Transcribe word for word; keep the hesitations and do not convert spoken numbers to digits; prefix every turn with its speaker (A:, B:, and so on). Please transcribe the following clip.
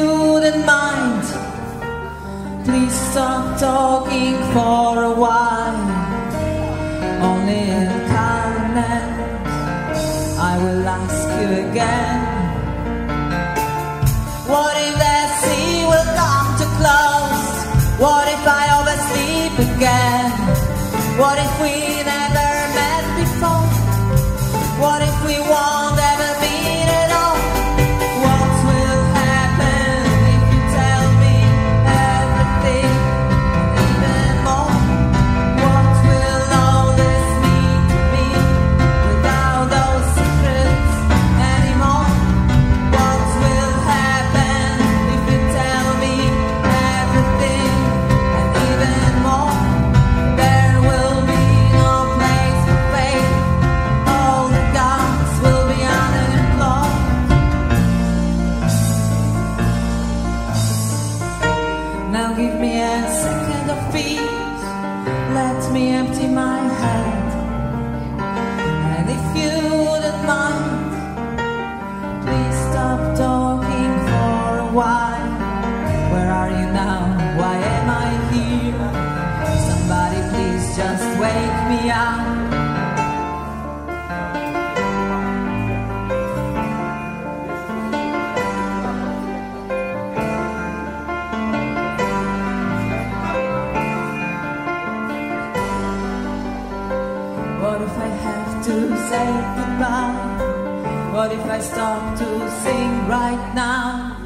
A: wouldn't mind, please stop talking for a while. Only in kindness I will ask you again. What if the sea will come too close? What if I oversleep again? What if we never met before? What if we won't ever meet at all? What will happen if you tell me everything and even more? What will all this mean to me without those secrets anymore? What will happen if you tell me everything and even more? There will be no place for faith. All the gods will be unemployed. Now give me a second of peace. Let me empty my head. And if you wouldn't mind, please stop talking for a while. Where are you now? Why am I here? Somebody please just wake me up. What if I have to say goodbye? What if I stop to sing right now?